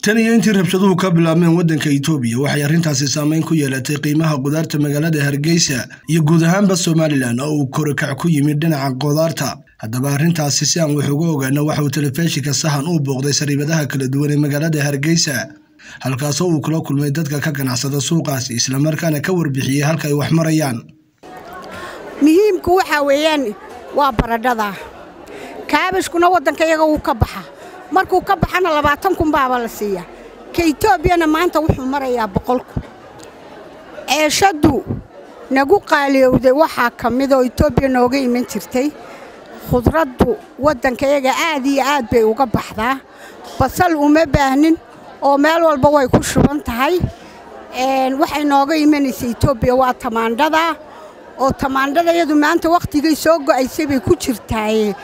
tan iyo intii rabshaduhu ka bilaabmeen waddanka Itoobiya waxay arrintaasi saameyn ku yeelatay qiimaha qudaarta magaalada Hargeysa iyo guud ahaanba Somaliland oo uu korkac ku yimid dhinaca qudaarta. haddaba arrintaasi si aan wax uga ogaano waxa uu telefishinka Sahan u booqday sariibadaha kala duwan ee magaalada Hargeysa halkaas oo uu kula kulmay dadka ka ganacsada suuqaas isla markaana ka warbixiyay halka ay wax marayaan. muhiimku waxa weeyaan waa baradhada kaabashkuna waddanka iyaga uu ka baxa markuu ka baxana 20,000 baaba la siiya ka Itoobiyana maanta wuxuu marayaa 100,000 eeshadu nagu qaaliyowday waxa kamid oo Itoobiya nooga iman jirtay khudraddu waddanka iyaga aad iyo aad bay uga baxdaa basal uma baahnin oo meel walba way ku shuban tahay waxay nooga imanaysaa Itoobiya waa tamaandhada oo tamaandhada iyadu maanta waqtigay soo go'aysay bay ku jirtaa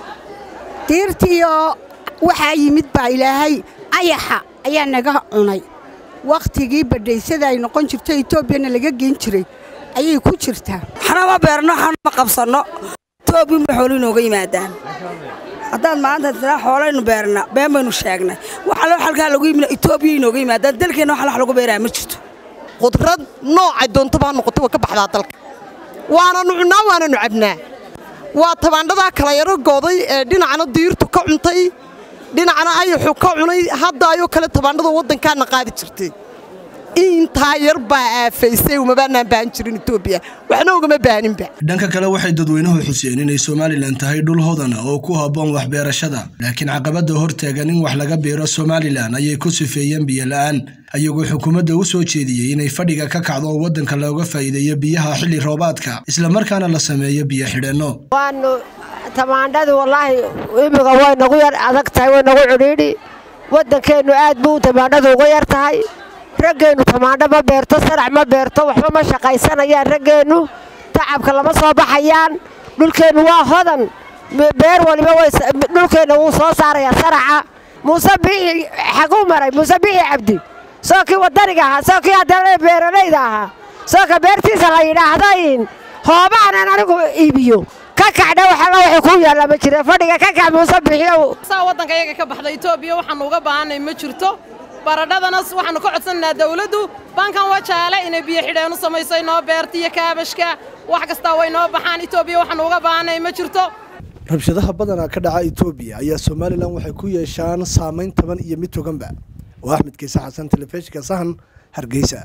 diirtiyo waxa yimid baa Ilaahay ayaxa ayaa naga cunay waqtigii badhaysada ay noqon jirtay Itoobiyana laga geen jiray ayay ku jirtaa xarama beerno xarama qabsano Itoobiya ma xoolo nooga yimaadaan haddaan maanta tira xoolo beerna beenbaynu sheegnay waxa loo halka lagu yimid Itoobiya nooga yimaadaan dalkeena waxa wax lagu beeraa ma jirto qudrad nooca doonto baa noqotay ka baxda dalka waana nucnaa waana nucabnaa waa tamaandhada kala yaro gooday ee dhinacna diirtu ka cuntay dhinacna ayaxu ka cunay hadda ayo kala tamaandhada waddankaana qaadi jirtay inta yar baa aafaysay uma baanaan baan jirin Itoobiya waxna ugama baanin ba dhanka kale waxay dadweynuhu xuseen inay Somaliland tahay dhul hodan oo ku haboon wax beerashada laakiin caqabada hortaagan in wax laga beero Somaliland ayay ku sifeeyeen biyo la'aan ayagoo xukuumadda u soo jeediyay inay fadhiga ka kacdo waddanka looga faa'iideeyo biyaha xilli roobaadka isla markaana la sameeyo biyo xidhano waanu tamaandhadu wallahi imiga way nagu yar adag tahay way nagu ciriiri waddankeenu aad buu tamaandhadu uga yar tahay raggeenu tamaandho ma beerto sarac ma beerto waxba ma shaqaysanayaan raggeenu tacabka lama soo baxayaan dhulkeenu waa hodan beer waliba way dhulkeenu uu soo saaraya saraca Muuse Biixi xagu maray Muuse Biixi Cabdi sooki wadaniga aha sooki hadana beeralayda aha sooka beertiisa la yiraahdayn hoobaan anigu iibiyo ka kacda waxa la wax ku yaala ma jira fadhiga ka kac Muuse Biixi saa waddanka iyaga ka baxday Itoobiya waxaan uga baahanay ma jirto baradhadana waxaan ku codsanaa dawladdu bankan wajaale inay biyo xidheenu sameeyay noo beertiyo kaabashka wax kasta way noo baxaan Itoobiya waxaan uga baahanay ma jirto rabshadaha badana ka dhaca Itoobiya ayaa Somaliland waxay ku yeeshaan saameyn taban iyo mid toganba waa Axmed Kiisa Xasan telefishinka Sahan Hargeysa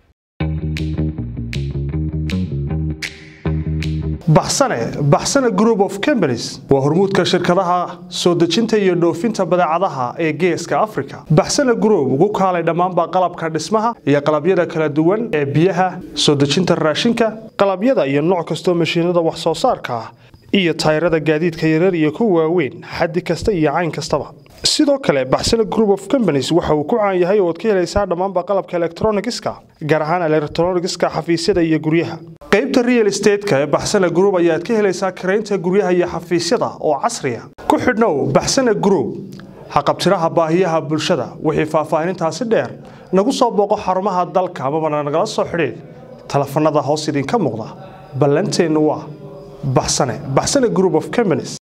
baxsane group of companies waa hormuudka shirkadaha soo dejinta iyo dhoofinta badeecadaha ee geeska Afrika baxsane group ugu kaalay dhamaanba qalabka dhismaha iyo qalabyada kala duwan ee biyaha soo dejinta raashinka qalabyada iyo nooc kasto mashiinada wax soo saarka iyo taayirada gaadiidka yaryar iyo kuwa waaweyn xaddi kasta iyo cayn kastaba sidoo kale baxsane group of companies waxa uu ku caan yahay oo ka helaysaa dhamaanba qalabka electronicska gaar ahaan electronicska xafiisyada iyo guryaha qaybta real estate-ka ee baxsane group ayaad ka helaysaa kareynta guryaha iyo xafiisyada oo casri ah ku xidhnow baxsane group haqabtiraha baahiyaha bulshada wixii faahfaahintaasi dheer nagu soo booqo xarumaha dalka ama nagala soo xidhiid telefoonada hoos idin ka muuqda ballanteenu waa baxsane group of companies